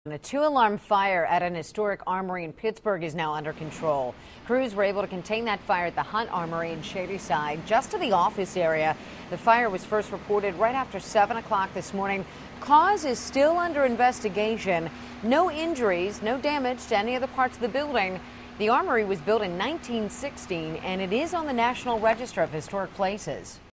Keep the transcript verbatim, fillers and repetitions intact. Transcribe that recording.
A two-alarm fire at an historic armory in Pittsburgh is now under control. Crews were able to contain that fire at the Hunt Armory in Shadyside, just to the office area. The fire was first reported right after seven o'clock this morning. Cause is still under investigation. No injuries, no damage to any of the parts of the building. The armory was built in nineteen sixteen, and it is on the National Register of Historic Places.